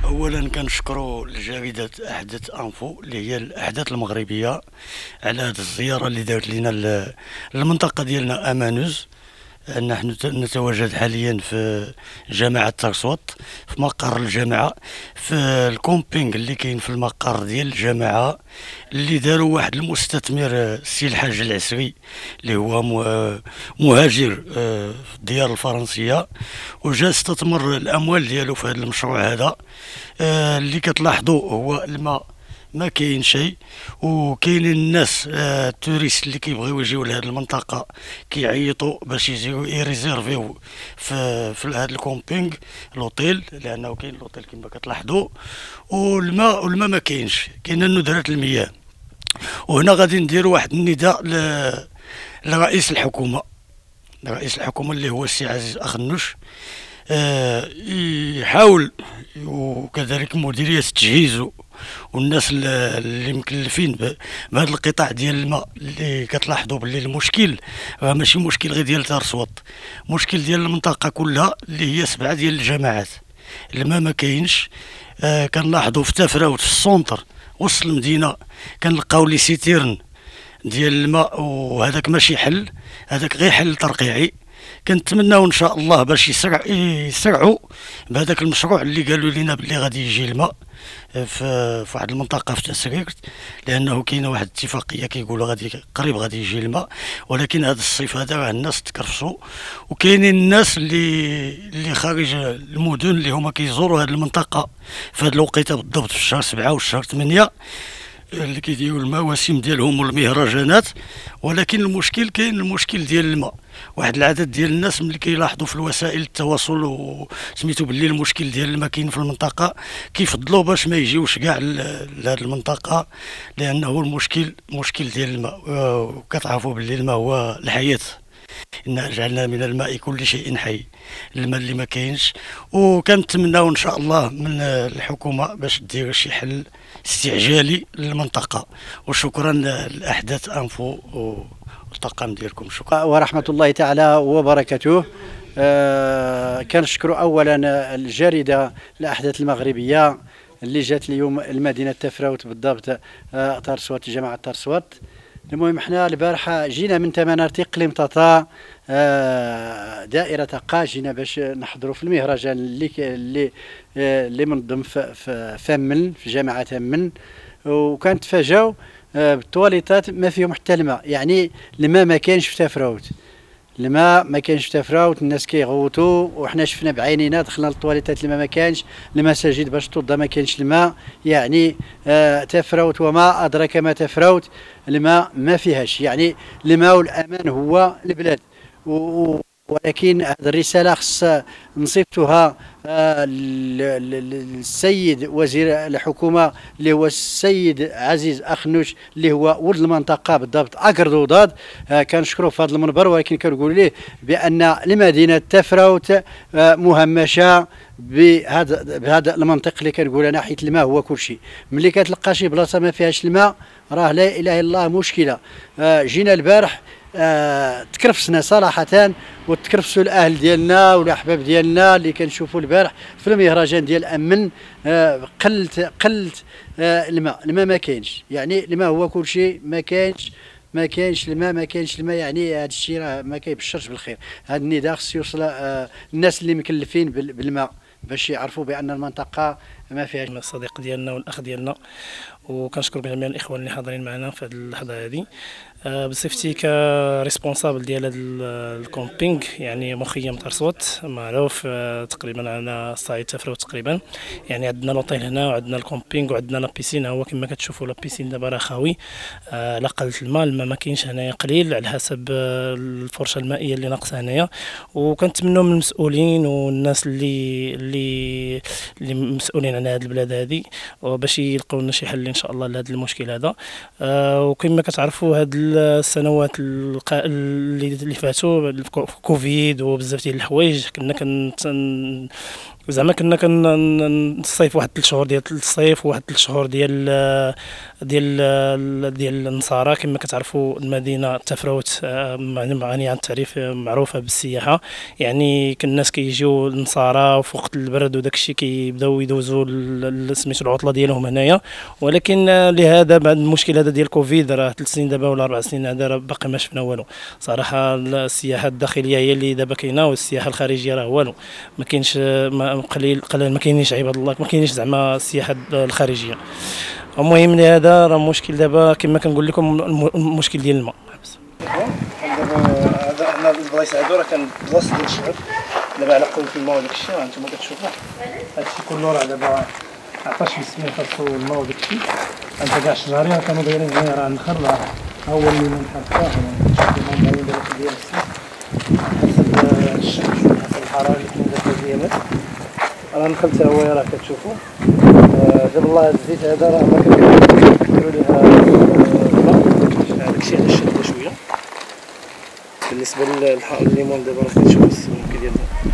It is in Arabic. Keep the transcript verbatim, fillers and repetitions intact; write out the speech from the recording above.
اولا كنشكروا الجريده احدث انفو اللي هي الاحداث المغربيه على هذه الزياره اللي دارت لنا ل- للمنطقه ديالنا امانوز. نحن ت- نتواجد حاليا في جامعة ترسوط، في مقر الجامعة، في الكومبينغ اللي كاين في المقر ديال الجامعة، اللي داروا واحد المستثمر آه، السي الحاج العسري، اللي هو م- آه، مهاجر آه، في الديار الفرنسية، وجا استثمر الأموال ديالو في هذا المشروع هذا. آه، اللي كتلاحظوا هو الماء ما كاين شيء، وكاينين الناس آه التوريست اللي كيبغيو يجيو لهاد المنطقه كيعيطوا باش يجيو يريزيرفيو في في هذا الكومبينغ لوطيل، لانه كاين لوطيل كما كتلاحظوا. والماء والماء ما كاينش، كاينه ندرات المياه. وهنا غادي نديروا واحد النداء ل- لرئيس الحكومه، رئيس الحكومه اللي هو السي عزيز اخنوش، آه، يحاول، وكذلك مديرية التجهيز والناس ال- اللي مكلفين ب- بهذا القطاع ديال الماء، اللي كتلاحظوا باللي المشكل راه ماشي مشكل غير ديال ترسوط، مشكل ديال المنطقة كلها اللي هي سبعة ديال الجماعات. الماء ما كاينش. آه كنلاحظوا في تفراوت في السونتر وسط المدينة كنلقاو لي سيتيرن ديال الماء، وهذاك ماشي حل، هذاك غير حل ترقيعي. كنتمناو ان شاء الله باش يسرع يسرعوا بهذاك المشروع اللي قالوا لنا باللي غادي يجي الماء في في واحد المنطقه في تسريرت، لانه كاينه واحد الاتفاقيه كيقولوا غادي قريب غادي يجي الماء. ولكن هذا الصيف هذا راه الناس تكرفسوا، وكاينين الناس اللي اللي خارج المدن اللي هما كيزوروا هذه المنطقه في هذه الوقيته بالضبط في الشهر سبعة والشهر ثمانية، اللي كيديروا المواسم ديالهم والمهرجانات. ولكن المشكل كاين المشكل ديال الماء. واحد العدد ديال الناس ملي كيلاحظوا في الوسائل التواصل وسميتو باللي المشكل ديال الماء كاين في المنطقه، كيفضلوا باش ما يجيوش كاع لهذه المنطقه، لانه المشكل مشكل ديال الماء. وكتعرفوا باللي الماء هو الحياه، إنا جعلنا من الماء كل شيء حي، الماء اللي ما كاينش. وكنتمناو ان شاء الله من الحكومه باش دير شي حل استعجالي للمنطقه. وشكرا لاحداث انفو والطاقم ديالكم. شكرا ورحمة الله تعالى وبركاته. آه كنشكر أولا الجريدة الأحداث المغربية اللي جات اليوم المدينة تفراوت بالضبط، آه ترسوات، جماعة ترسوات. المهم احنا البارحة جينا من تمنارتي اقليم تطا، آه دائرة قا، جينا باش نحضروا في المهرجان اللي اللي آه اللي منظم في في فمن في جامعة فمن. وكانت تفاجاو آه بالتواليطات ما فيهم حتى الماء، يعني الماء ما كانش في تفراوت، الماء ما كانش في تفراوت، الناس كيغوتوا وحنا شفنا بعينينا، دخلنا للطواليتات الماء ما كانش، المساجد باش توضى ما كانش الماء. يعني آه تفراوت وما ادراك ما تفراوت، الماء ما فيهاش. يعني الماء والامان هو البلاد. و ولكن هذه الرسالة خص نصيفطها آه للسيد وزير الحكومة اللي هو السيد عزيز أخنوش، اللي هو ولد المنطقة بالضبط أكردوداد. آه كنشكروه في هذا المنبر، ولكن كنقول ليه بأن المدينة تفراوت آه مهمشة بهذا بهذا المنطق اللي كنقول انا، حيت الماء هو كل شيء. ملي كتلقى شي بلاصه ما فيهاش الماء راه لا اله الا الله مشكله. آه جينا البارح آه تكرفسنا صراحه، وتكرفسوا الاهل ديالنا والاحباب ديالنا اللي كنشوفوا البارح في المهرجان ديال امن. آه قلت قلت آه الماء الماء ما كاينش، يعني الماء هو كل شيء، ما كاينش ما كاينش الماء ما كاينش الماء يعني هذا الشيء راه ما كيبشرش بالخير. هذا النداء خص يوصل آه الناس اللي مكلفين بالماء باش يعرفوا بان المنطقه ما فيهاش. الصديق ديالنا والاخ ديالنا، وكنشكر جميع الاخوان اللي حاضرين معنا في هذه اللحظه هذه. أه بصفتي كريسبونسابل ديال هذا الكومبينغ، يعني مخيم ترسوت معروف أه تقريبا على الصعيد تفراوت تقريبا. يعني عندنا لوطيل هنا وعندنا الكومبينغ وعندنا لابيسين، هو كما كتشوفوا لابيسين دابا راه خاوي أه لا قلت الماء، الماء ما كاينش هنايا قليل على حسب الفرشه المائيه اللي ناقصه هنايا. وكنتمنوا من المسؤولين والناس اللي اللي اللي مسؤولين على هذه البلاد هذه باش يلقوا لنا شي حل ان شاء الله لهذا المشكل هذا. أه وكما كتعرفوا هاد السنوات اللي اللي فاتوا كوفيد وبزاف ديال الحوايج، كنا زعما كنا كنصيف واحد ثلاث شهور ديال الصيف وواحد ثلاث شهور ديال ديال ديال النصارى. كما كتعرفوا المدينه تفراوت غنيه عن التعريف، معروفه بالسياحه. يعني كان الناس كيجيو النصارى وفي وقت البرد وداك الشيء كيبداو يدوزوا سميتو العطله ديالهم هنايا. ولكن لهذا بعد المشكل هذا ديال كوفيد، راه ثلاث سنين دابا ولا اربع سنين هذا راه باقي ما شفنا والو صراحه. السياحه الداخليه هي اللي دابا كاينه، والسياحه الخارجيه راه والو ما كاينش. قليل قليل ما كاينينش عباد الله، ما كاينيش زعما السياحه الخارجيه. المهم لهذا راه مشكل دابا كما كنقول لكم المشكل ديال الماء. هذا حنا البلايص هادو راه كان بلاصه ديال الشعب، دابا على قوه الماء وداك الشيء هانتوما كتشوفوا هادشي كله راه دابا عطاش مسمين خاصو الماء وداك الشيء. انت كاع الشجارين راه كانوا دايرين هنا، راه النخل راه هو اللي من حقه هنا دايرين دابا ديال السيف حسب الشمس حسب الحراره اللي كاين دابا ديالها. راه النخل حتى هو راه كتشوفوا دابا الله الزيت هذا راه ما كنديروا ليها الماء، داكشي علاش شاده شويه. بالنسبه للحق الليمون دابا راه كتشوفوا السمك ديالها